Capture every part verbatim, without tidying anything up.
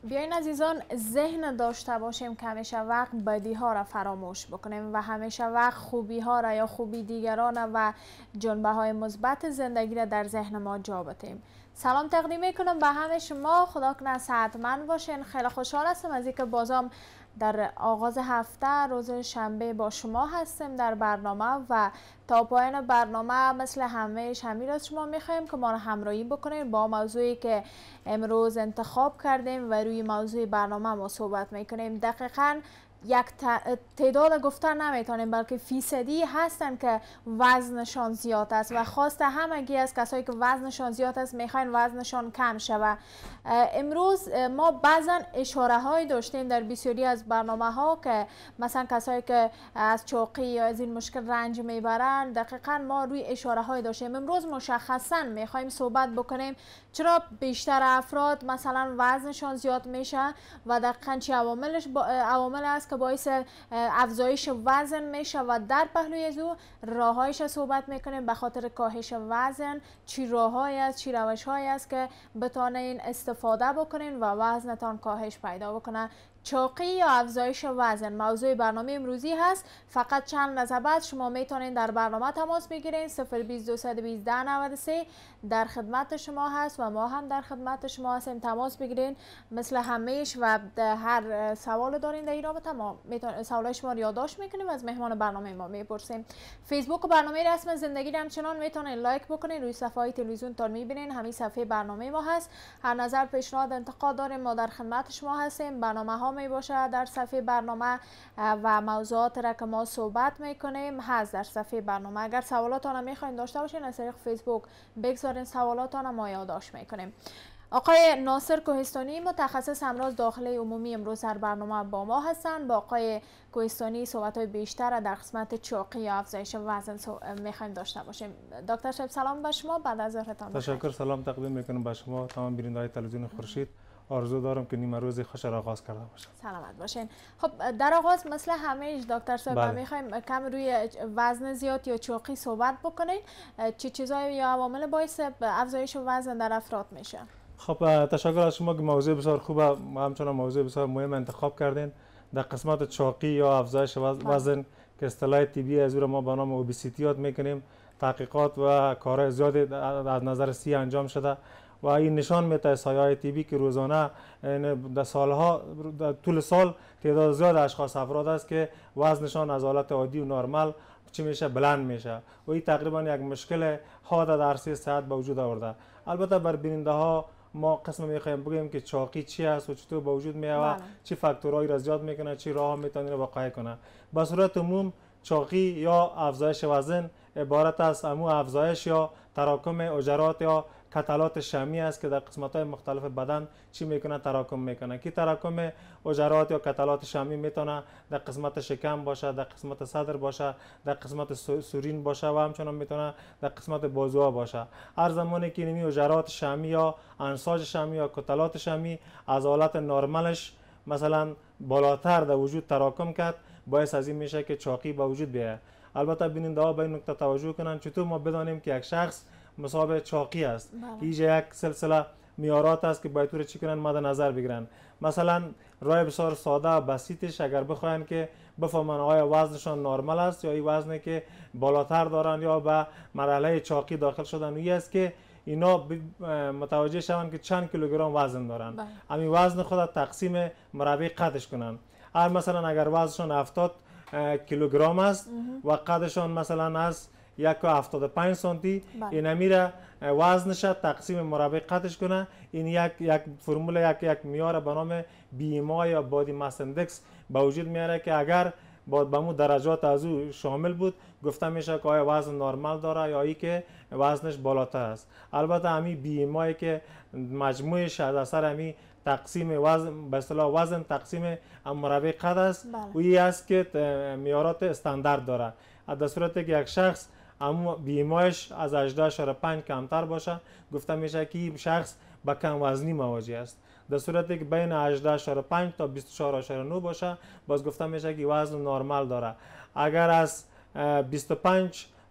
بیاین عزیزان ذهن داشته باشیم که همیشه وقت بدی ها را فراموش بکنیم و همیشه وقت خوبی ها را یا خوبی دیگران و جنبه های مثبت زندگی را در ذهن ما جا بدیم. سلام تقدیم میکنم به همه شما، خدا کنه صحتمند باشین. خیلی خوشحال هستم از اینکه بازم در آغاز هفته روز شنبه با شما هستیم در برنامه و تا پایان برنامه مثل همیشه همین از شما میخوایم که ما را همراهی بکنید با موضوعی که امروز انتخاب کردیم و روی موضوع برنامه ما صحبت میکنیم. دقیقاً یک تعداد گفته نمیتونیم بلکه فیصدی هستن که وزنشان زیاد است و خواسته همگی از کسایی که وزنشان زیاد است میخواین وزنشان کم شود. امروز ما بعضا اشاره های داشتیم در بسیاری از برنامه ها که مثلا کسایی که از چاقی یا از این مشکل رنج میبرن، دقیقا ما روی اشاره های داشتیم. امروز مشخصا میخوایم صحبت بکنیم چرا بیشتر افراد مثلا وزنشان زیاد میشه و دقیقا چه عواملش با عوامل است که باعث افزایش وزن میشه و در پهلوی از او راههایش صحبت میکنیم به خاطر کاهش وزن. چی راههایی است، چی روشهایی است که بتونین استفاده بکنین و وزنتان کاهش پیدا بکنه. چاقی یا افزایش وزن موضوع برنامه امروزی هست. فقط چند لحظه بعد شما میتونین در برنامه تماس بگیرین. صفر بیست دو صد و بیست ده نود و سه در خدمت شما هست و ما هم در خدمت شما هستیم. تماس بگیرین مثل همیشه و هر سوال دارین در این رابطه ما میتونین سوالای شما رو یادداشت میکنیم و از مهمان برنامه ما میپرسیم. فیسبوک و برنامه رسم زندگی رو همچنان میتونین لایک بکنین. روی صفحه های تلویزیون تا میبینین همین صفحه برنامه ما هست. هر نظر، پیشنهاد، انتقاد دارین ما در خدمت شما هستیم. برنامه ها می باشه در صفحه برنامه و موضوعات را که ما صحبت میکنیم هست در صفحه برنامه. اگر سوالاتان میخواین داشته باشین از طریق فیسبوک بگذارین سوالاتان ما یادداشت میکنیم. آقای ناصر کوهستانی متخصص امراض داخلی عمومی امروز در برنامه با ما هستند. با آقای کوهستانی صحبت های بیشتر در قسمت چاقی یا افزایش وزن میخوایم داشته باشیم. دکتر صاحب سلام به شما، بعد از ظهرتان تشکر. سلام تقدیم میکنم به شما تمام بینندگان تلویزیون خورشید. آرزو دارم که نیمه روز خوش را آغاز کرده باشم. سلامت باشین. خب در آغاز مثل همیشه دکتر صاحب بله. میخوایم کم روی وزن زیاد یا چاقی صحبت بکنین. چه چیزایی یا عوامل باعث افزایش وزن در افراد میشه؟ خب تشکر از شما که موضوع بسیار خوبه و همچنان موضوع بسیار مهم انتخاب کردین. در قسمت چاقی یا افزایش وزن که اصطلاح طبی از او ما به نام اوبیسیتی یاد میکنیم، تحقیقات و کارهای زیادی از نظر سی انجام شده و این نشان میده سایه‌های طبی که روزانه در سالها در طول سال تعداد زیاد اشخاص افراد است که وزنشان از حالت عادی و نرمال چی میشه بلند میشه و این تقریبا یک مشکل حاد در عرصه صحت به وجود آورده. البته بر بیننده ها ما قسم میخوایم بگیم که چاقی چی است و چطور به وجود میاد، چه فاکتورهایی را زیاد میکنه، چه راه میتونه را واقع کنه. به صورت عموم چاقی یا افزایش وزن عبارت است امو افزایش یا تراکم حجرات یا کتلات شحمی است که در قسمت‌های مختلف بدن چی میکنه تراکم میکنه. که تراکم حجرات یا کتلات شحمی میتونه در قسمت شکم باشه، در قسمت صدر باشه، در قسمت سورین باشه و همچنان میتونه در قسمت بازوها باشه. هر زمانی که این حجرات شحمی یا انساج شحمی یا کتلات شحمی از حالت نرمالش مثلا بالاتر در وجود تراکم کرد، باعث از این میشه که چاقی به وجود بیاید. البته بیننده ها به این نکته توجه کنن چطور ما بدانیم که یک شخص مصاب چاقی است. اینجا یک سلسله معیارات است که باید طور چی کنن مد نظر بگیرن. مثلا راه بسیار ساده و بسیطش اگر بخواین که بفهمن آیا وزنشان نرمال است یا این وزنی که بالاتر دارن یا به مرحله چاقی داخل شدن، این است که اینا متوجه شوند که چند کیلوگرم وزن دارن. همین وزن خود تقسیم مربع قدش کنن. هر مثلا اگر وزنشان هفتاد کیلوگرم است و قدشان مثلا از یک و هفتاد و پنج سانتی، این میره وزنش تقسیم مربع قدش کنه. این یک یک فرمول یک یک معیار به نام بی ام آی یا بادی ماس اندکس به وجود میاره که اگر با به مو درجات از او شامل بود گفته میشه که آیا وزن نرمال داره یا ای که وزنش بالاتر است. البته همین بی ام آی که مجموعش از اثر همین تقسیم وزن به اصطلاح وزن تقسیم مربع قد است و این است که معیارات استاندارد داره. در صورتی که یک شخص اما بیمایش از هجده اشاره پنج کمتر باشه گفته میشه که این شخص به کم وزنی مواجه است. در صورتی که بین هجده اشاره پنج تا بیست و چهار اشاره نه باشه باز گفته میشه که وزن نرمال داره. اگر از بیست و پنج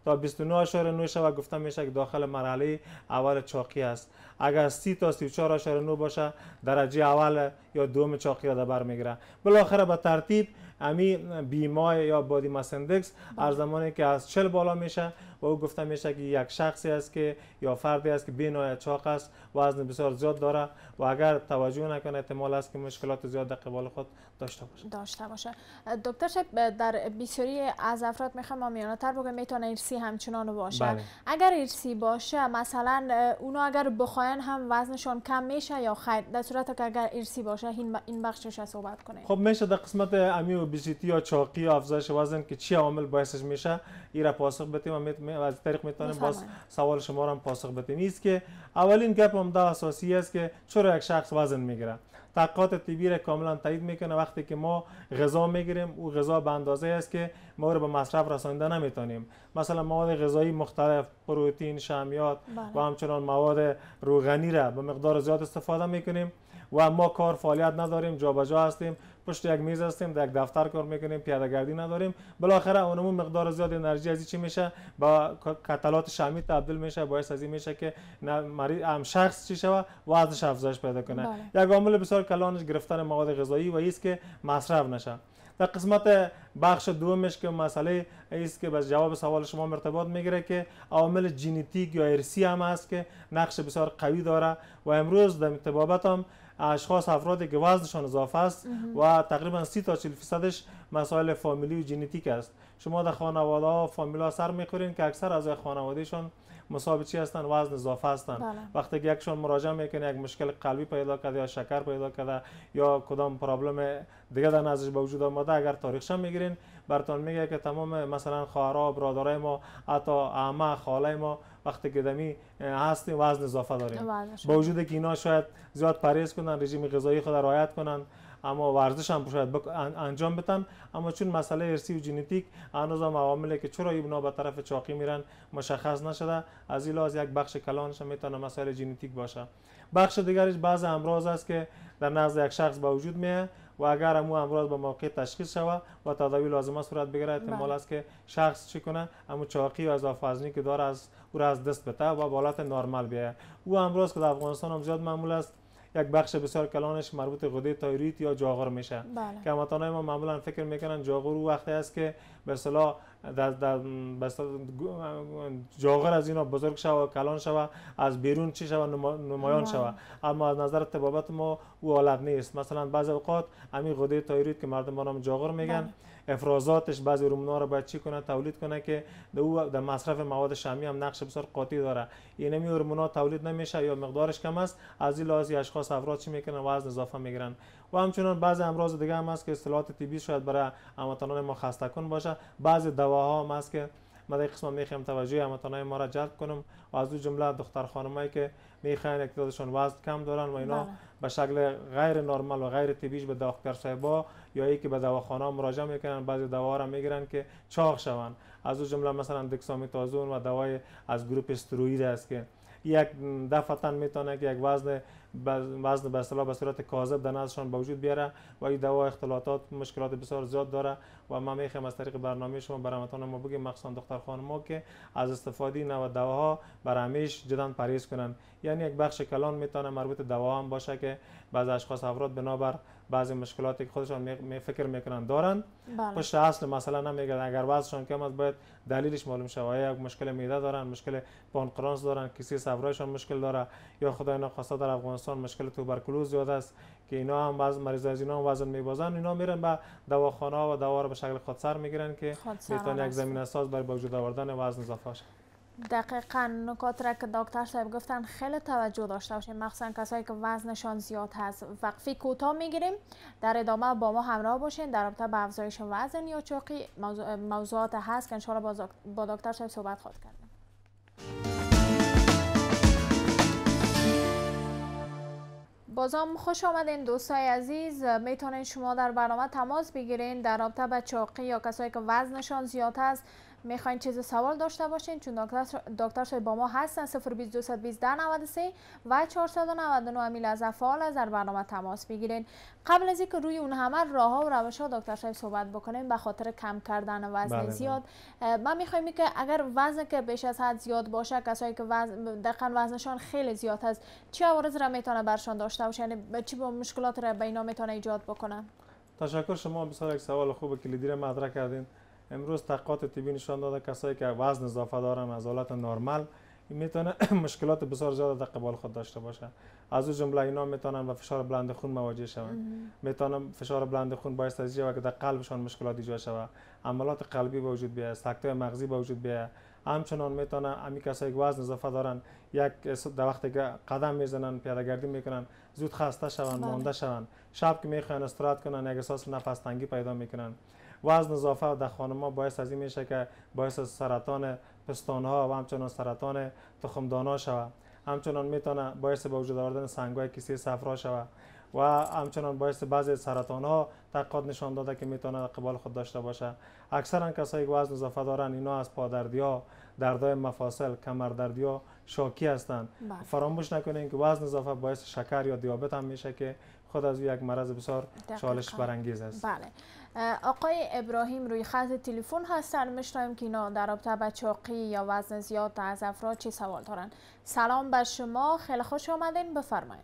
تا بیست و نه اشاره نه شود گفته میشه که داخل مرحله اول چاقی است. اگر سی تا سی و چهار اشاره نه باشه درجه اول یا دوم چاقی را در بر میگیره. بالاخره به ترتیب امی بیمای یا بادی ماس اندکس هر زمانی که از چهل بالا میشه و او گفته میشه که یک شخصی است که یا فردی است که بینای چاق است، وزن بسیار زیاد داره و اگر توجه نکنه احتمال است که مشکلات زیاد در قبال خود داشته باشه. داشته باشه. دکتر صاحب در بسیاری از افراد میخوام آمیانه تر بگم میتونه ارسی همچنان باشه. بله. اگر ارسی باشه مثلا اونا اگر بخواین هم وزنشون کم میشه یا خیر؟ در صورت که اگر ارسی باشه این این بخشش صحبت کنیم. خب میشه در قسمت امی اوبیسیتی یا چاقی یا افزایش وزن که چی عامل باعثش میشه این را پاسخ بدیم و از طریق میتونیم باز سوال شما را هم پاسخ بدیم. است که اولین گپ عمده اساسی است که چرا یک شخص وزن میگیره. تحقیقات طبی را کاملا تایید میکنه وقتی که ما غذا میگیریم او غذا به اندازه است که ما رو به مصرف رسانیده نمیتونیم. مثلا مواد غذایی مختلف، پروتئین، شحمیات و همچنان مواد روغنی را به مقدار زیاد استفاده میکنیم و ما کار فعالیت نداریم، جابجا هستیم، پشت یک میز هستیم، در یک دفتر کار میکنیم، پیاده گردی نداریم، بالاخره اونمون مقدار زیاد انرژی از چی میشه با کتلات شحمی تبدیل میشه، باعث از این میشه که مریض هم شخص چی شوه وزنش افزایش پیدا کنه. یک عامل بسیار کلانش گرفتن مواد غذایی و است که مصرف نشه. در قسمت بخش دومش که مسئله است که بس جواب سوال شما مرتبط میگیره که عوامل ژنتیک یا ارثی هم است که نقش بسیار قوی داره و امروز در طبابت هم اشخاص افرادی که وزنشان اضافه است و تقریبا سی تا چهل درصدش مسائل فامیلی و ژنتیک است. شما در خانواده ها فامیل ها سر میخورین که اکثر اعضای خانوادهشان مصاب چی هستن؟ وزن اضافه هستن. بله. وقتی که یکشون مراجعه میکنه یک مشکل قلبی پیدا کرده یا شکر پیدا کرده یا کدام پرابلم دیگه در نزدش به وجود آمده، اگر تاریخش میگیرین براتون میگه که تمام مثلا خواهرها، برادرای ما، حتی عمه، خاله ما وقتی که دمی هستیم وزن اضافه داریم. با وجود که اینا شاید زیاد پرهیز کنن، رژیم غذایی خود رعایت کنن، اما ورزش هم شاید انجام بدن، اما چون مسئله ارثی و ژنتیک هنوز هم عواملی که چرا اینا به طرف چاقی میرن مشخص نشده، از این لحاظ یک بخش کلانش میتونه مسائل ژنتیک باشه. بخش دیگرش بعض امراض است که در نزد یک شخص به وجود میاد و اگر امو امراض به موقع تشخیص شود و تداوی لازمه صورت بگیره احتمال است که شخص چی کنه امو چاقی و اضافه وزنی که داره از او را از دست بده و بالات نرمال بیاید. او امراض که در افغانستان هم زیاد معمول است، یک بخش بسیار کلانش مربوط به غده تایروید یا جاغور میشه. بله. که هموطنان ما معمولا فکر میکنن جاغور وقتی است که به اصطلاح در در جاغور از اینا بزرگ شوه و کلان شوه، از بیرون چی شوه نمایان شوه، اما از نظر طبابت ما او حالت نیست. مثلا بعضی اوقات همین غده تایروید که مردم با نام جاغور میگن، بله. افرازاتش بعضی هورمونا رو باید چی کنه تولید کنه که او در مصرف مواد شحمی هم نقش بسیار قاطی داره. این می هورمونا تولید نمیشه یا مقدارش کم است، از این لحاظ اشخاص افراد چی میکنن وزن اضافه میگیرن. و همچنین بعضی امراض دیگه هم هست که اصطلاحات طبی شاید برای هموطنان ما خسته کن باشه. بعضی دواها هم هست که ما در قسمت میخوایم توجه هموطنان ما را جلب کنم و از اون جمله دختر خانمایی که میخواین یک تعدادشون وزن کم دارن و اینا به شکل غیر نرمال و غیر طبیعی به دکتر صاحبا یا ای که به دواخانه مراجعه میکنن، بعضی دوا را میگیرن که چاق شوند. از اون جمله مثلا دکسامیتازون و دوای از گروپ استروئید است که یک دفعتا میتونه که یک وزن وزن به اصطلاح به صورت کاذب در نزدشان به وجود بیاره و این دوا اختلالات مشکلات بسیار زیاد داره و ما میخوایم از طریق برنامه شما برامتان ما بگیم مخصوصا دختر خانم‌ها که از استفاده این نوع دواها بر همیشه جدا پرهیز کنن. یعنی یک بخش کلان میتونه مربوط به دوا هم باشه که بعضی اشخاص افراد بنابر بعضی مشکلاتی که خودشان می فکر میکنن دارن، پشت اصل مثلا نمیگن اگر وزنشان کم است باید دلیلش معلوم شه. یک مشکل معده دارن، مشکل پانکراس دارن، کسی صفرایشان مشکل داره یا خدای ناخواسته در افغانستان مشکل توبرکلوز زیاد است که اینا هم بعض مریض از اینا وزن میبازن، اینا میرن به دواخانه و دوا رو به شکل خودسر میگیرن که میتونه یک زمینه ساز برای وجود آوردن وزن اضافه شه. دقیقاً نکات را که دکتر صاحب گفتن خیلی توجه داشته باشیم، مخصوصا کسایی که وزنشان زیاد هست. وقفی کوتاه میگیریم، در ادامه با ما همراه باشین در رابطه با افزایش وزن یا چاقی موضوع موضوعات هست که ان شاء الله با دکتر صاحب صحبت خواهد کردیم. بازم خوش آمدین دوستای عزیز. میتونین شما در برنامه تماس بگیرین در رابطه با چاقی یا کسایی که وزنشان زیاد است میخواین چیز سوال داشته باشین چون دکتر دکتر صاحب با ما هستن. صفر بیست دو بیست نود و سه و چهارصد و نود و نه امیل از فعال از در برنامه تماس بگیرین. قبل از اینکه روی اون همه راه ها و روش ها دکتر صاحب صحبت بکنیم به خاطر کم کردن وزن بله زیاد، ما میخوایم که اگر وزن که بیش از حد زیاد باشه، کسایی که وزن دقیقاً وزنشان خیلی زیاد هست، چه عوارض را میتونه برشان داشته باشه؟ یعنی چی با مشکلات را به اینا میتونه ایجاد بکنه؟ تشکر، شما بسیار یک سوال خوب کلیدی را مطرح کردین. امروز تحقیقات طبی نشان داده کسایی که وزن اضافه دارن از حالت نرمال میتونه مشکلات بسیار زیاد در قبال خود داشته باشه. از او جمله اینا میتونن با فشار بلند خون مواجه شوند. میتونن فشار بلند خون باعث از اینکه در قلبشان مشکلات ایجاد شود، عملات قلبی به وجود بیاید، سکته مغزی به وجود بیاید. همچنان میتونه امی کسایی که وزن اضافه دارن یک در وقتی که قدم میزنن، پیاده گردی میکنن، زود خسته شوند، مانده شوند. شب که میخوان استراحت کنن یک احساس نفس تنگی پیدا میکنن. وزن اضافه در خانم‌ها باعث از این میشه که باعث سرطان پستان‌ها و همچنان سرطان تخمدان‌ها شود. همچنان میتونه باعث به وجود آوردن سنگ‌های کیسه صفرا شود و همچنان باعث بعضی سرطان‌ها تحقیقات نشان داده که میتونه قبال خود داشته باشه. اکثرا کسایی که وزن اضافه دارن اینا از پادردی‌ها، دردهای مفاصل، کمردردی‌ها شاکی هستند. فراموش نکنین که وزن اضافه باعث شکر یا دیابت هم میشه که خود از یک مرض بسیار چالش برانگیز است. بله. آقای ابراهیم روی خط تلفن هستن، میشنویم که اینا در رابطه با چاقی یا وزن زیاد از افراد چی سوال دارن. سلام به شما، خیلی خوش آمدین، بفرمایید.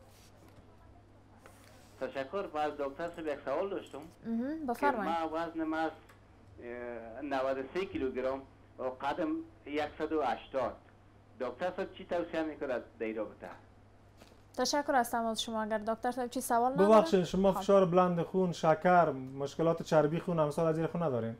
تشکر. باز دکتر صاحب یک سوال داشتم. بفرمایید. ما وزن ما نود و سه کیلوگرم و قدم صد و هشتاد. دکتر صاحب چی توصیه میکنه در این رابطه؟ تشکر از تماس شما. اگر دکتر صاحب چی سوال ندارن؟ ببخشید شما فشار بلند خون، شکر، مشکلات چربی خون امثال از این خون ندارین؟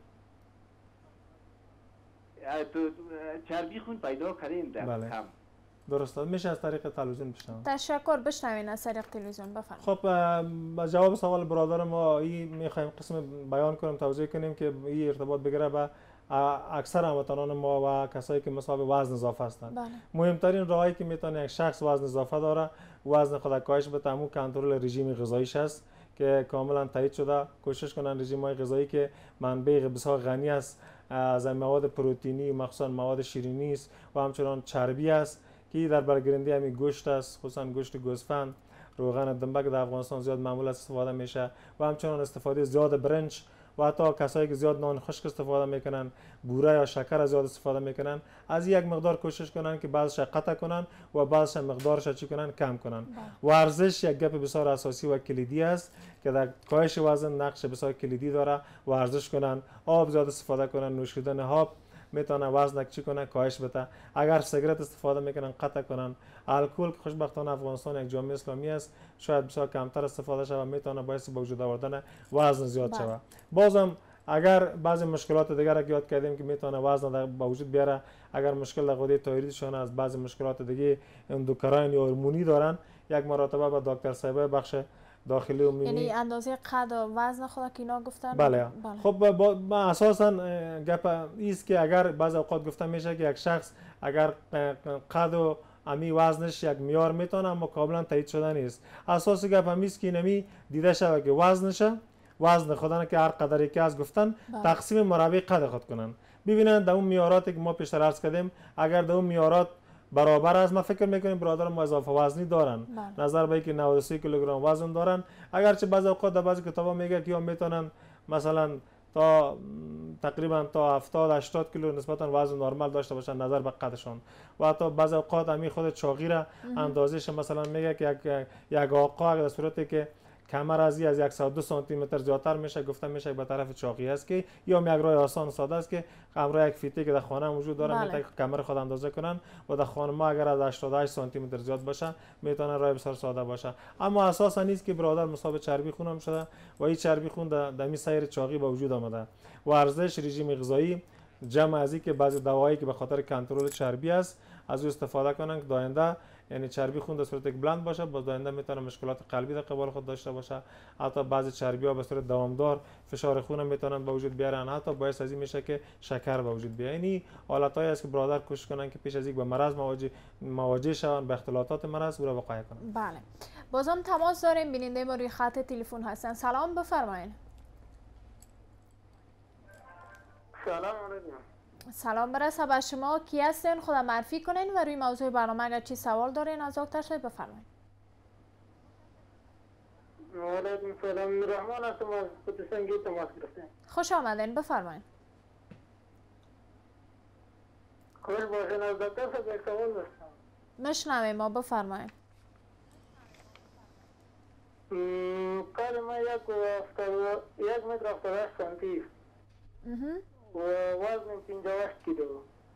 تو چربی خون پیدا کردیم در بله. کم. درسته، میشه از طریق تلویزیون بشنویم. تشکر، بشنوین از طریق تلویزیون. بفرمایید. خب با جواب سوال برادر ما این میخوایم قسم بیان کنیم، توضیح کنیم که این ارتباط بگیره به اکثر هموطنان ما و کسایی که مصاب وزن اضافه هستند. بله. مهمترین راهی که میتونه یک شخص وزن اضافه داره وزن خود کاهش بده همون کنترل رژیم غذاییش است که کاملا تایید شده. کوشش کنن رژیم های غذایی که منبع بسیار غنی است از مواد پروتئینی مخصوصا مواد شیرینی است و همچنان چربی است که در برگیرنده همین گوشت است، خصوصا گوشت گوسفند، روغن دنبک در افغانستان زیاد معمول استفاده میشه و همچنان استفاده زیاد برنج و حتی کسایی که زیاد نان خشک استفاده میکنن، بوره یا شکر زیاد استفاده میکنن، از یک مقدار کوشش کنن که بعضش قطع کنن و بعضش مقدارش چی کنن کم کنن. ورزش یک گپ بسیار اساسی و کلیدی است که در کاهش وزن نقش بسیار کلیدی داره. ورزش کنن، آب زیاد استفاده کنن، نوشیدن آب میتونه وزن چی کنه کاهش بده. اگر سیگرت استفاده میکنن قطع کنن. الکل که خوشبختانه افغانستان یک جامعه اسلامی است شاید بسیار کمتر استفاده شود، میتونه باعث به وجود آوردن وزن زیاد شود. بازم اگر بعضی مشکلات دیگر که یاد کردیم که میتونه وزن به وجود بیاره، اگر مشکل در غده تایرویدشون از بعضی مشکلات دیگه اندوکراین یا هورمونی دارن، یک مرتبه با دکتر صاحب بخش داخلی و میمی، یعنی اندازه قد و وزن خود که اینا گفتن. بله, بله. خب با, با اساسا گپ ایست که اگر بعض اوقات گفته میشه که یک شخص اگر قد و امی وزنش یک میار میتونه اما کاملا تایید شده نیست. اساس گپ همیست که نمی دیده شود که وزنش وزن خودن که هر قدری که از گفتن بله. تقسیم مربع قد خود کنن، ببینن در اون میاراتی که ما پیشتر عرض کردیم اگر در اون میارات برابر است، ما فکر میکنیم برادر ما اضافه وزنی دارن. بله. نظر به اینکه نود و سه کیلوگرم وزن دارن، اگرچه بعضی اوقات در بعضی کتابا میگه که یا میتونن مثلا تا تقریبا تا هفتاد هشتاد کیلو نسبتا وزن نرمال داشته باشن نظر به قدشون و حتی بعضی اوقات همین خود چاقی را اندازش مثلا میگه که یک یک آقا در صورتی که کمر از از صد و دو سانتی متر زیادتر میشه گفته میشه به طرف چاقی است که یا یک راه آسان ساده است که همراه یک فیته که در خانه وجود داره بله. میتونه کمر خود اندازه کنن و در خانه ما اگر از هشتاد و هشت سانتی متر زیاد باشه میتونه راه بسیار ساده باشه. اما اساسا نیست که برادر مصاب چربی خون هم شده و این چربی خون در دمی سیر چاقی به وجود آمده. ورزش، رژیم غذایی، جمع از این که بعضی دوایی که به خاطر کنترل چربی است از او استفاده کنن که داینده یعنی چربی خون در صورت که بلند باشه باز داینده میتونه مشکلات قلبی در قبال خود داشته باشه. حتی بعضی چربی ها به صورت دوامدار فشار خون هم میتونن به وجود بیارن، حتی باعث از این میشه که شکر به وجود بیاد. یعنی حالتایی است که برادر کوشش کنن که پیش از اینکه به مرض مواجه مواجه شون به اختلالات مرض او را وقایع کنن. بله. بازم تماس داریم، بیننده ما روی خط تلفن هستن. سلام، بفرمایید. سلام علیکم. سلام برسه به شما. کی هستین؟ خودم معرفی کنین و روی موضوع برنامه اگر چی سوال دارین از دکتر صاحب بفرمایید. علیکم سلام. رحمان هستم از پتسنگی تماس گرفتم. خوش آمدین، بفرمایید. خوش باشین. از دکتر صاحب یک سوال داشتم. مشنویم ما، بفرمایید. قد ما یک هفتاد یک متر هفتاد و هشت سانتی و وزن پنجاه و هشت کیلو.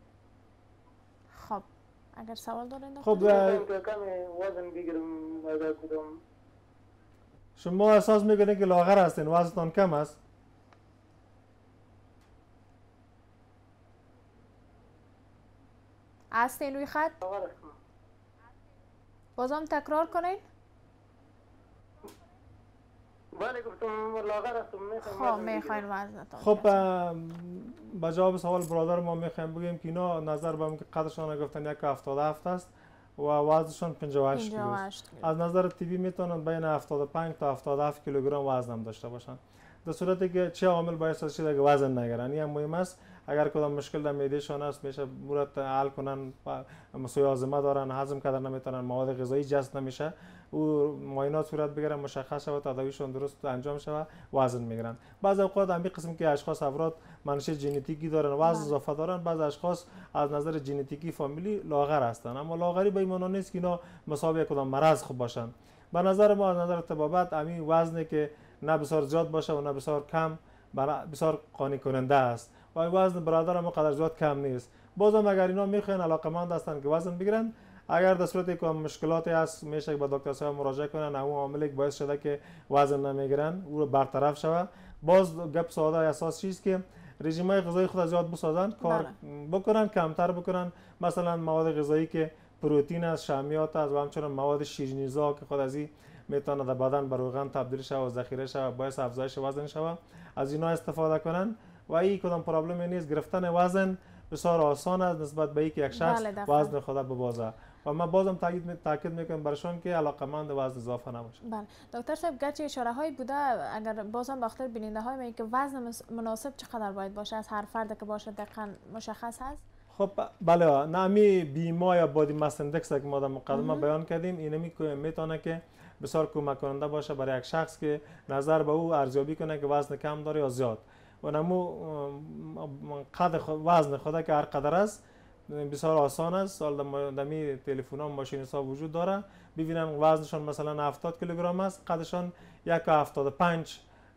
خب اگر سوال دارین دکتر؟ خب کم وزن بگیرم اگر کدام. شما احساس میکنید که لاغر هستین، وزنتان کم است؟ هستین روی خط؟ لاغر هستم. بازم تکرار کنین. بله گفتم لاغر هستم. خب میخواین وزنتان. خب با جواب سوال برادر ما میخوایم بگیم که اینا نظر به که قدرشان گفتن یک هفتاد و هفت است و وزنشان پنجاه و هشت کیلو است. از نظر طبی میتونن بین هفتاد و پنج تا هفتاد و هفت کیلوگرم وزن هم داشته باشن. در صورتی که چه عامل باعث شده که وزن نگیرن، این مهم است. اگر کدام مشکل در معدهشان است میشه مورد حل کنن، مسوی هاضمه دارن، هضم کردن نمیتونن، مواد غذایی جذب نمیشه، او معاینات صورت بگیرن، مشخص شود، تداویشون درست انجام شود، وزن میگیرن. بعضی اوقات همین قسم که اشخاص افراد منشأ ژنتیکی دارن، وزن اضافه دارن، بعضی اشخاص از نظر ژنتیکی فامیلی لاغر هستن، اما لاغری به این معنی نیست که اینا مساوی کدام مرض خوب باشن. به نظر ما از نظر طبابت همین وزنی که نه بسیار زیاد باشه و نه بسیار کم بسیار قانع کننده است و وزن برادر ما قدر زیاد کم نیست. بازم اگر اینا میخواین علاقمند هستن که وزن بگیرن، اگر در صورتی که مشکلاتی هست میشه به دکتر صاحب مراجعه کنن، اون عاملی که باعث شده که وزن نمیگیرن او رو برطرف شود. باز گپ ساده اساس چیست که رژیمای غذایی خود زیاد بسازن، کار بکنن، کمتر بکنن، مثلا مواد غذایی که پروتئین است، شحمیات است و همچنین مواد شیرینیزا که خود از این میتونه در بدن به روغن تبدیل شود و ذخیره شود، باعث افزایش وزن شود، از اینا استفاده کنن و این کدام پرابلمی نیست. گرفتن وزن بسیار آسان است نسبت به اینکه یک شخص وزن خود ببازه و ما بازم تاکید تاکید میکنم برشان که علاقمند وزن اضافه نباشه. بله دکتر صاحب، گرچه اشاره هایی بوده، اگر بازم به خاطر بیننده های میگه که وزن مناسب چقدر باید باشه از هر فرد که باشه دقیقاً مشخص هست؟ خب بله، نامی بیما یا بادی ماس اندکس که ما در مقدمه بیان کردیم، اینمی میتونه که بسیار کمک کننده باشه برای یک شخص که نظر به او ارزیابی کنه که وزن کم داره یا زیاد و نمو قد وزن خود که هر قدر است بسیار آسان است. سال دمی تلفن ها ماشین حساب وجود داره، ببینن وزنشان مثلا هفتاد کیلوگرم است، قدشان یک هفتاد و پنج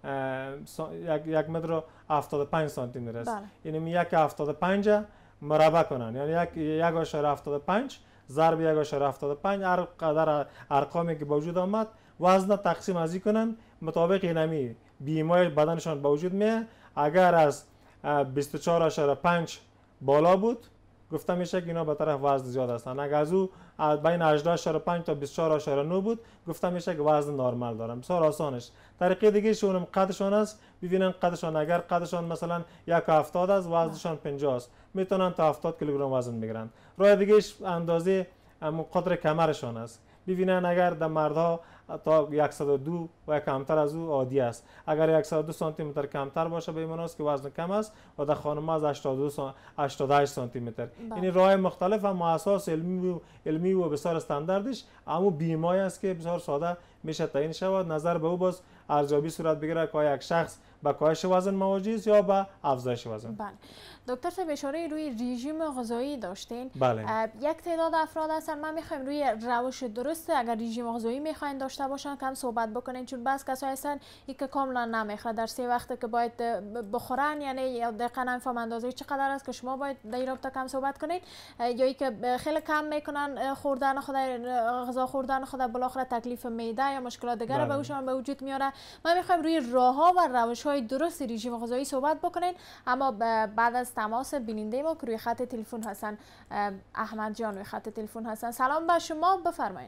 یک متر و هفتاد و پنج سانتی متر است. یعنی یک هفتاد و پنج مربع کنن، یعنی یک یک اشاره هفتاد و پنج ضرب یک اشاره هفتاد و پنج هر قدر ارقامی که به وجود آمد وزن تقسیم ازی کنن مطابق اینمی بیمای بدنشان به وجود میاد. اگر از بیست و چهار اشاره پنج بالا بود گفته میشه که اینا به طرف وزن زیاد هستن. اگر از او بین هجده اشاره پنج تا بیست و چهار اشاره نه بود گفته میشه که وزن نرمال دارن. بسیار آسانش. طریقه دیگه شون قدشان است، ببینن قدشان اگر قدشان مثلا یک هفتاد است وزنشان پنجاه است، میتونن تا هفتاد کیلوگرم وزن بگیرن. راه دیگه اندازه قدر کمرشان است، ببینن اگر در مردها تا صد و دو و کمتر از او عادی است، اگر صد و دو سانتی متر کمتر باشه به این معنی است که وزن کم است و در خانم از هشتاد و دو هشتاد و هشت سانتی متر. این راه مختلف هم اساس علمی و علمی و بسیار استانداردش اما بیمای است که بسیار ساده میشه تعیین شود. نظر به او باز ارزیابی صورت بگیره که یک شخص با کاهش وزن مواجه است یا با افزایش وزن. بله دکتر صاحب، اشاره روی رژیم غذایی داشتین. بله. یک تعداد افراد هستن ما میخوایم روی روش درست اگر رژیم غذایی میخواین داشته باشن کم صحبت بکنین، چون بس کسایی هستن یک که کاملا نمیخواد در سه وقت که باید بخورن، یعنی دقیقاً نفهم اندازه چقدر است که شما باید در این رابطه کم صحبت کنین، یا که خیلی کم میکنن خوردن خود غذا خوردن خود بالاخره تکلیف معده یا مشکلات دیگر به وجود به وجود میاره. ما میخوایم روی راهها و روش‌های درست رژیم غذایی صحبت بکنین، اما بعد از تماس بیننده ما که روی خط تلفن هستن، احمد جان روی خط تلفن هستن. سلام به شما، بفرمایید.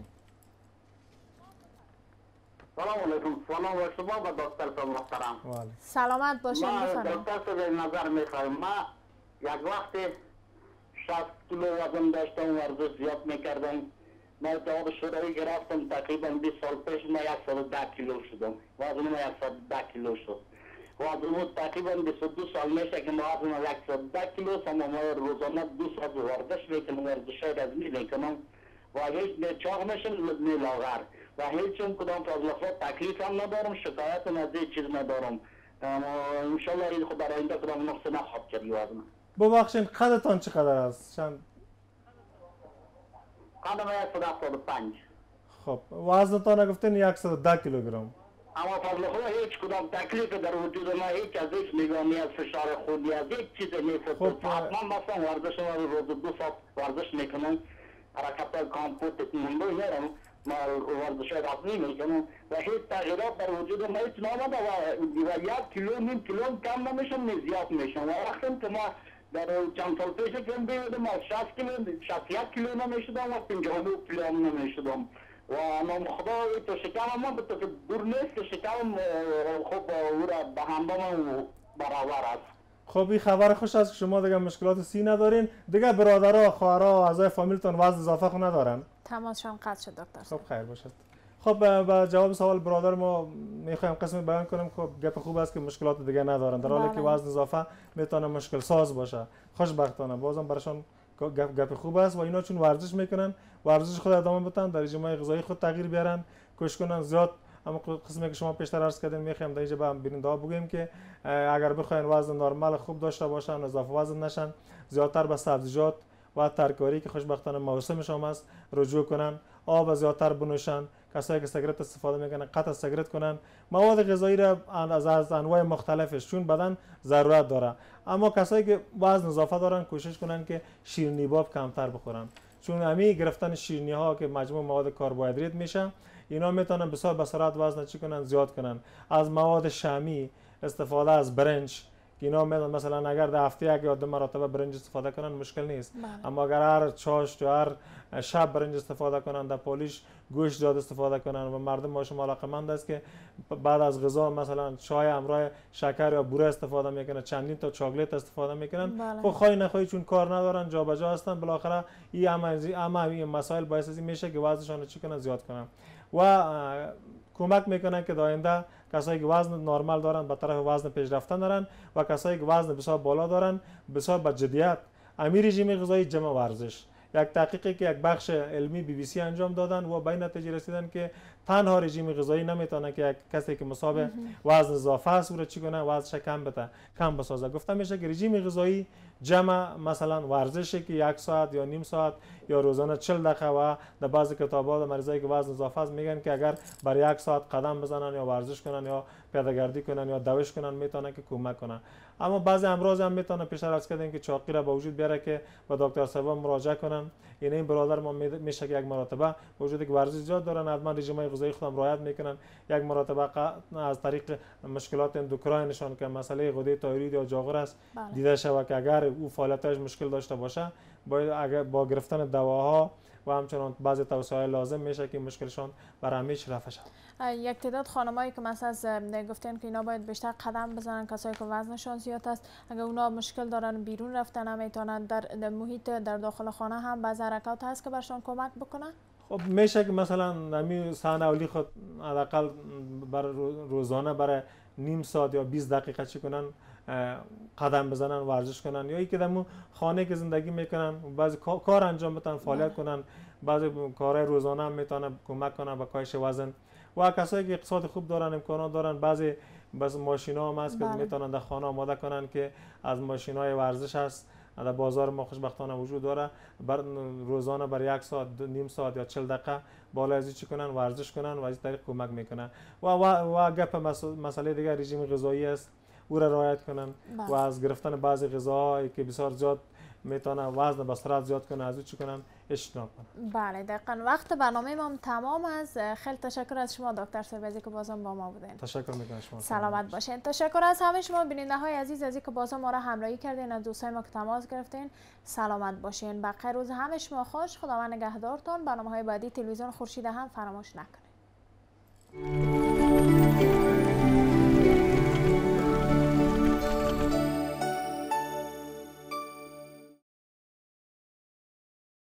سلام علیکم. سلام به شما و دکتر صاحب محترم. سلامت باشین، بفرمایید. ما دکتر صاحب نظر میخوایم. ما یک وقت شصت کیلو وزن داشتم، ورزش زیاد میکردم. ما جواب شدایی گرفتم، تقریبا بیست سال پیش ما صد و ده کیلو شدم، وزن ما صد و ده کیلو شد. وزن تقریبا بیست و دو سال میشه که ما وزن صد و ده کیلو است، اما ما روزانه دو ساعت ورزش میکنم، ورزش های رزمی میکنم و هیچ چاق میشم نه لاغر و هیچ کدام فضلات تکلیف هم ندارم، شکایت هم از هیچ چیز ندارم. انشالله این خود در آینده کدام نقص نخواهد کرد وزن. ببخشید قدتان چقدر است؟ چند؟ قدم صد و هفتاد و پنج. خب وزنتان گفتین صد و ده کیلوگرم. اما فضل خدا هیچ کدام تکلیف در وجود ما هیچ از هیچ نگامی از فشار خونی از هیچ چیز نیست. خب حتما مثلا ورزش ما روز دو ساعت ورزش میکنم، حرکت کامپوت منبه میرم، ما ورزش رزمی میکنم و هیچ تغییرات در وجود ما هیچ نامده و یک کیلو نیم کیلو کم نمیشم نه زیاد میشم و وقتی که ما در چند سال پیش که بیدم ما شصت کیلو شصت و یک کیلو نمیشدم و پنجاه و نه کیلو هم نمیشدم و نام خدا تو شکم ما به تو دور نیست که شکم خوب او را به همبا برابر است. خب این خبر خوش است که شما دیگه مشکلات سی ندارین، دیگه برادرها خواهرها اعضای فامیلتون وزن اضافه خو ندارن؟ تماسشان قطع شد دکتر. خب خیر باشد. خب با جواب سوال برادر ما میخوایم قسم بیان کنیم که گپ خوب است که مشکلات دیگه ندارن، در حالی که وزن اضافه میتونه مشکل ساز باشه. خوشبختانه بازم براشون گپ گپ خوب است و اینا چون ورزش میکنن، ورزش خود ادامه بدن، در رژیم غذایی خود تغییر بیارن، کوشش کنن زیاد. اما قسمی که شما پیشتر عرض کردین میخوایم در اینجا به بیننده ها بگیم که اگر بخواین وزن نرمال خوب داشته باشن، اضافه وزن نشن، زیادتر به سبزیجات و ترکاری که خوشبختانه موسمش هم است رجوع کنن، آب زیادتر بنوشن، کسایی که سیگرت استفاده میکنن قطع سیگرت کنن، مواد غذایی را از از انواع مختلفش چون بدن ضرورت داره. اما کسایی که وزن اضافه دارن کوشش کنن که شیرینی باب کمتر بخورن، چون همین گرفتن شیرینی ها که مجموع مواد کربوهیدرات میشه، اینا میتونن بسیار به سرعت وزن چی کنن زیاد کنن. از مواد شامی استفاده از برنج که اینا میتونن مثلا اگر در هفته یک یا دو مرتبه برنج استفاده کنن مشکل نیست، بله. اما اگر هر چاشت یا هر شب برنج استفاده کنن، در پولیش گوشت زیاد استفاده کنن و مردم ما شما علاقمند است که بعد از غذا مثلا چای همراه شکر یا بوره استفاده میکنن، چندین تا چاکلیت استفاده میکنن، بله. خب خواهی نخواهی چون کار ندارن جابجا هستن، بالاخره این همه این مسائل باعث از این میشه که وزنشون چی کنن زیاد کنن و کمک میکنن که در آینده کسایی که وزن نرمال دارن به طرف وزن پیشرفته نرن و کسایی که وزن بسیار بالا دارن بسیار با جدیت امیر رژیم غذایی جمع ورزش. یک تحقیقی که یک بخش علمی بی بی سی انجام دادن و به این نتیجه رسیدن که تنها رژیم غذایی نمیتونه که یک کسی که مصاب وزن اضافه است او را چی کنه وزنش کم بده کم بسازه. گفته میشه که رژیم غذایی جمع مثلا ورزشی که یک ساعت یا نیم ساعت یا روزانه چهل دقیقه و در بعضی کتاب‌ها مریضایی که وزن اضافه است میگن که اگر برای یک ساعت قدم بزنن یا ورزش کنن یا پیاده‌گردی کنن یا دوش کنن میتونه که کمک کنه. اما بعضی امراض هم میتونه پیشتر از کردن که چاقی را به وجود بیاره که به دکتر صاحب مراجعه کنن. یعنی این برادر ما میشه که یک مرتبه وجودی که ورزش زیاد دارن حتما رژیم غذایی خودم رعایت میکنن، یک مرتبه از طریق مشکلات اندوکراینشون که مسئله غده تایروید یا جاغور است بله. دیده شود که اگر او فعالیتش مشکل داشته باشه باید اگر با گرفتن دواها و همچنان بعضی توصیه‌های لازم میشه که مشکلشون برای همیشه رفع شود. یک تعداد خانمایی که مثلا گفتن که اینا باید بیشتر قدم بزنن، کسایی که وزنشون زیاد است اگر اونا مشکل دارن بیرون رفتن نمیتونن، در, در محیط در داخل خانه هم بعضی حرکات هست که برشون کمک بکنه. خب میشه که مثلا نمی صحنه اولی خود حداقل بر روزانه برای نیم ساعت یا بیست دقیقه چی کنن قدم بزنن ورزش کنن، یا اینکه در خانه که زندگی میکنن بعضی کار انجام بدن فعالیت کنن، بعضی کارهای روزانه هم میتونه کمک کنن به کاهش وزن. و کسایی که اقتصاد خوب دارن امکانات دارن بعضی بس ماشینا هم هست که میتونن در خانه آماده کنن که از ماشینای ورزش هست در بازار ما خوشبختانه وجود داره، بر روزانه بر یک ساعت نیم ساعت یا چهل دقیقه بالا از چی کنن ورزش کنن و از طریق کمک میکنن. و و, و گپ مسئله دیگه رژیم غذایی است او را رعایت کنن و از گرفتن بعضی غذاهایی که بسیار زیاد میتونه وزن به سرعت زیاد کنه از او چی کنن اجتناب کنن. بله دقیقاً وقت برنامه ما تمام است. خیلی تشکر از شما دکتر سربازی که بازم با ما بودین. تشکر میکنم شما. سلامت باشین. تشکر از همه شما بیننده های عزیز از اینکه بازم ما را همراهی کردین، از دوستای ما که تماس گرفتین. سلامت باشین. بخیر روز همه شما خوش. خداوند نگهدارتون. برنامه‌های بعدی تلویزیون خورشید هم فراموش نکنید.